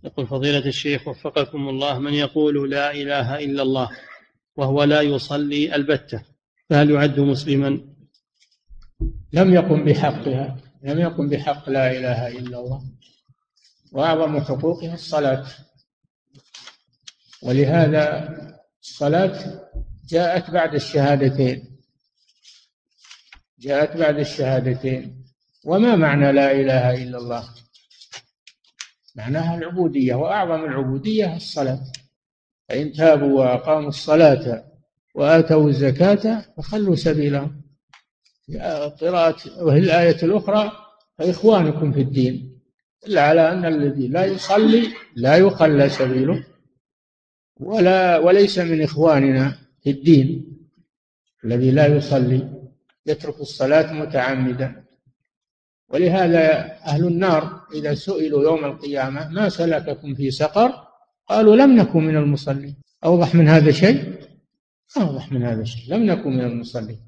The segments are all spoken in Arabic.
يقول فضيلة الشيخ وفقكم الله، من يقول لا إله إلا الله وهو لا يصلي البتة فهل يعد مسلما؟ لم يقم بحقها، لم يقم بحق لا إله إلا الله، وأعظم حقوقها الصلاة. ولهذا الصلاة جاءت بعد الشهادتين، جاءت بعد الشهادتين. وما معنى لا إله إلا الله؟ معناها العبودية، وأعظم العبودية الصلاة. فإن تابوا وأقاموا الصلاة وآتوا الزكاة فخلوا سبيلهم. قراءة وهي الآية الأخرى فإخوانكم في الدين، إلا على أن الذي لا يصلي لا يخلى سبيله وليس من إخواننا في الدين. الذي لا يصلي يترك الصلاة متعمدا. ولهذا أهل النار إذا سئلوا يوم القيامة ما سلككم في سقر قالوا لم نكن من المصلين. أوضح من هذا شيء؟ أوضح من هذا شيء، لم نكن من المصلين.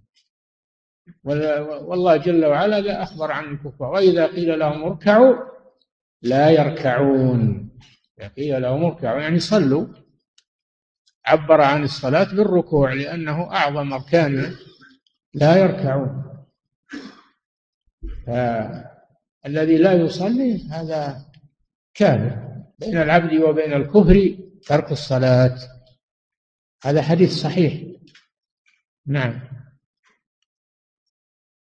والله جل وعلا أخبر عن الكفار وإذا قيل لهم اركعوا لا يركعون. إذا قيل لهم اركعوا يعني صلوا، عبر عن الصلاة بالركوع لأنه أعظم أركانها، لا يركعون. فالذي لا يصلي هذا كافر. بين العبد وبين الكفر ترك الصلاة. هذا حديث صحيح. نعم.